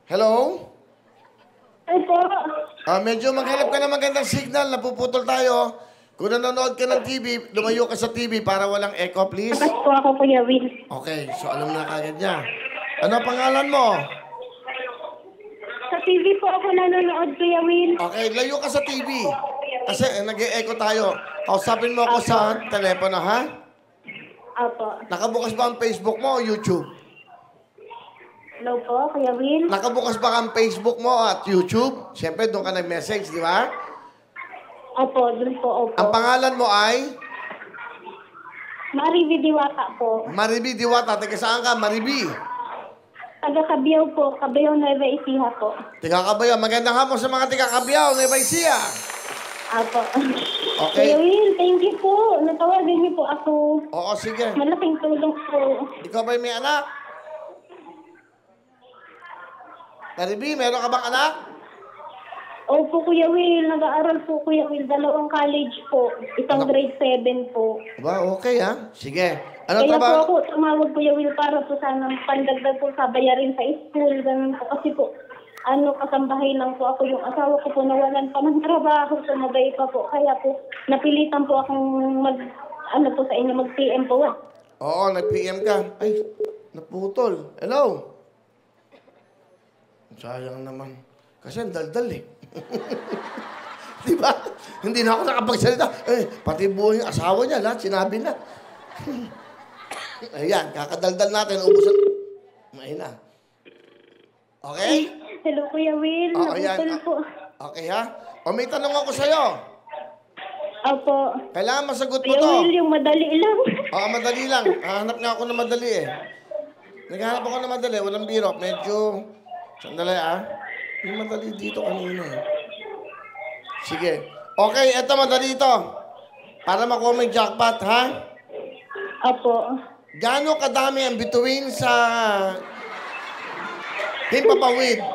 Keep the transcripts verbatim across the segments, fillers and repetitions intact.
Hello? Opo. Ah, medyo maghanap ka ng magandang signal. Napuputol tayo. Kung nanonood ka ng T V, lumayo ka sa T V para walang echo, please. Takas po ako, Kuya Will. Okay, so alam na kagad niya. Ano pangalan mo? Sa T V po ako nanonood, Kuya Will. Okay, layo ka sa T V. Kasi eh, nag-e-echo tayo. Kausapin mo ako sa telepono, ha? Opo. Nakabukas ba ang Facebook mo o YouTube? Hello po, Kuya Will. Nakabukas ba ang Facebook mo at YouTube? Siyempre, doon ka nag-message, di ba? Opo, dun po, opo. Ang pangalan mo ay? Maribi Diwata po. Maribi Diwata. Taga saan ka, Maribi? Taga Cabiao po, Cabiao Nueva Ecija po. Taga Cabiao. Magandang hapon sa mga taga Cabiao, Nueva Ecija. Opo. Okay. Kuya Will, thank you po. Natawagan niyo po ako. Oo, sige. Malaking tulong po. Ikaw ba'y may anak? Maribi, meron ka bang anak? Opo, Kuya Will. Nag-aaral po, Kuya Will. Dalawang college po. Isang Ano? grade seven po. Ba, okay ha? Sige. Ano Kaya po trabaho? ako tumawag, Kuya Will, para po sana pandagdag po sa bayarin sa school. Ganun po. Kasi po, ano, kasambahay lang po ako. Yung asawa ko po nawalan pa ng trabaho. Sumabay pa po. Kaya po, napilitan po akong mag, ano po sa inyo, mag-P M po. Oo, nag-P M ka. Ay, naputol. Hello? Sayang naman. Kasi ang daldal eh. Di ba? Hindi na ako nakapagsalita. Eh, pati buhay yung asawa niya, lahat sinabi na. Ayan, kakadaldal natin. Ubusan. May na. Okay? Hello, Kuya Will. Oo, ayan. Naputol po. Okay ha? O may tanong ako sa'yo. Opo. Kailangan masagot mo Kuya to. Will, yung madali lang. Oo, madali lang. Hahanap nga ako ng madali eh. Naghahanap ako ng madali. Walang biro. Medyo... Sandali ah. Yung madali dito kanina eh. Sige. Okay, eto madali ito. Para makuha mo yung jackpot, ha? Opo. Gaano kadami ang bituin sa himpapawid?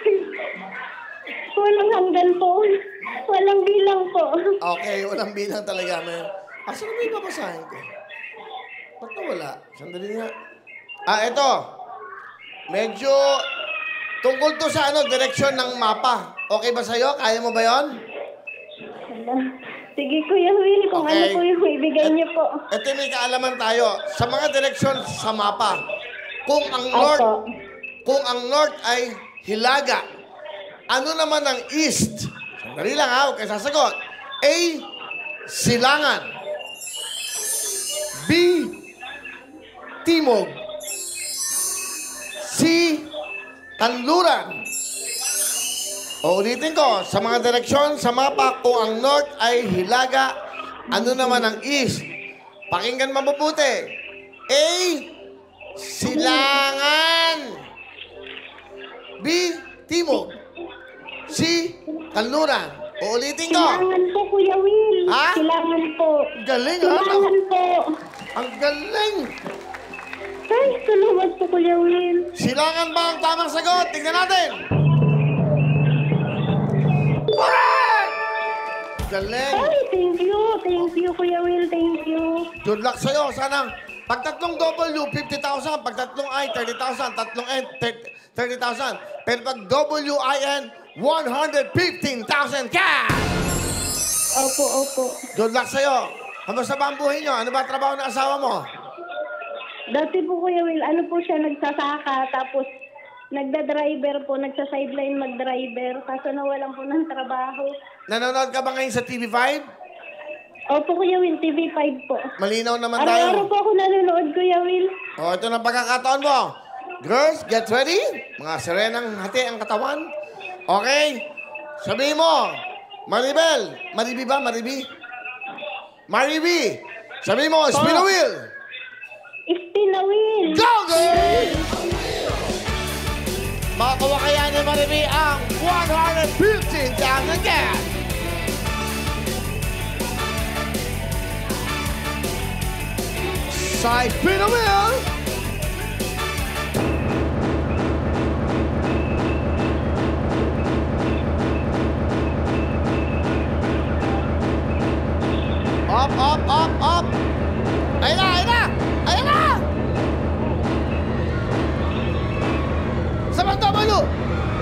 Walang hanggan po. Walang bilang po. Okay, walang bilang talaga. Man. Asa na may babasahin ko? Ba't nawala? Sandali nga. Ah, eto. Medyo tungkol to sa ano, direksyon ng mapa. Okay ba sa'yo? Kaya mo ba yon? Sige, Kuya Will, kung Okay. ano po yung ibigay niyo po. Ito may kaalaman tayo. Sa mga direksyon sa mapa, kung ang north, Opo. kung ang north ay Hilaga, ano naman ang east? Sandali lang ha, huwag kayo sasagot. A, Silangan. B, Timog. C, Kanluran. O ulitin ko, sa mga direksyon sa mapa, kung ang north ay Hilaga, ano naman ang east? Pakinggan mabubuti. A, Silangan. B, Timog. C, Kanluran. O ulitin ko. Silangan po, Kuya Will. Ha? Silangan po. Galing ha? Silangan po. Ang galing. Ay, salamat po, Kuya Will. Silangan ba ang tamang sagot? Tingnan natin. Correct! Galing. Ay, thank you. Thank you, Kuya Will. Thank you. Good luck sa'yo. Sana, pag tatlong W, fifty thousand. Pag tatlong I, thirty thousand. Tatlong N, thirty thousand. Pero pag W I N, one hundred fifteen thousand cash! Opo, opo. Good luck sa'yo. Kamusta ba ang buhay nyo? Ano ba ang trabaho ng asawa mo? Dati po, Kuya Will, ano po siya, nagsasaka, tapos nagda-driver po, nagsa-sideline mag-driver, kaso nawalan po ng trabaho. Nanonood ka ba ngayon sa T V five? Opo, Kuya Will, T V five po. Malinaw naman Araw-araw tayo. po ako nanonood, Kuya Will. O, ito na pagkakataon mo. Girls, get ready. Mga sirenang hati ang katawan. Okay? Sabihin mo, Maribel. Maribi ba? Maribi? Maribi. Sabihin mo, spin the wheel. Spin the wheel. Go, girl! Makakuha kaya ni Maribi ang one hundred fifteen thousand cash. Side spin the wheel. Up, up, up, up. Ayun na, ayun na! Ayun na! Sa mga W!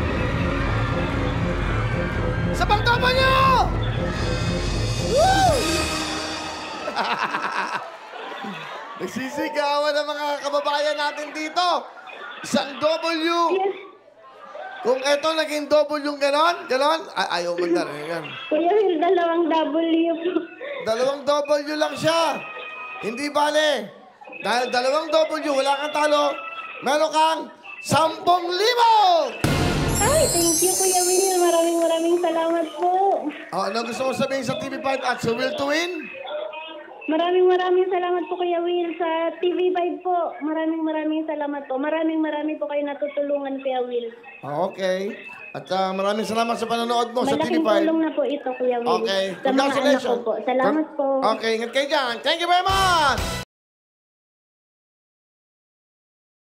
Nagsisigawan ng mga kababayan natin dito. Isang W. Yes. Kung eto naging W yung ganon, ganon, ay, ayaw mo na rin yan. Kuya Will, dalawang W po. Dalawang W lang siya. Hindi bale. Dahil dalawang W, wala kang talo, meron kang sampung libo! Ay, thank you, Kuya Will. Maraming maraming salamat po. Oh, ano gusto mo sabihin sa T V five at sa Will to Win? Maraming maraming salamat po, Kuya Will, sa T V five po. Maraming maraming salamat po. Maraming maraming po kayo natutulungan, Kuya Will. Ah, okay. At ah, maraming salamat sa panonood mo sa T V Malaking five. tulong na po ito, Kuya Will. Okay. Sa mga anak ko Congratulations. po. Salamat po. Okay, ingat kayo dyan. Thank you very much!